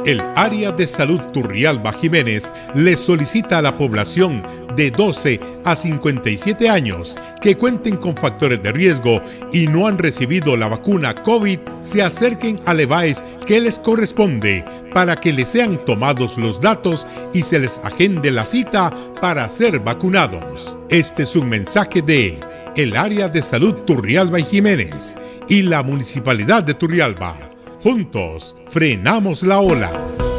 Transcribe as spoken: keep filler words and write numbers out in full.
El Área de Salud Turrialba Jiménez le solicita a la población de doce a cincuenta y siete años que cuenten con factores de riesgo y no han recibido la vacuna COVID, se acerquen al E V A E S que les corresponde para que les sean tomados los datos y se les agende la cita para ser vacunados. Este es un mensaje de el Área de Salud Turrialba y Jiménez y la Municipalidad de Turrialba. Juntos, frenamos la ola.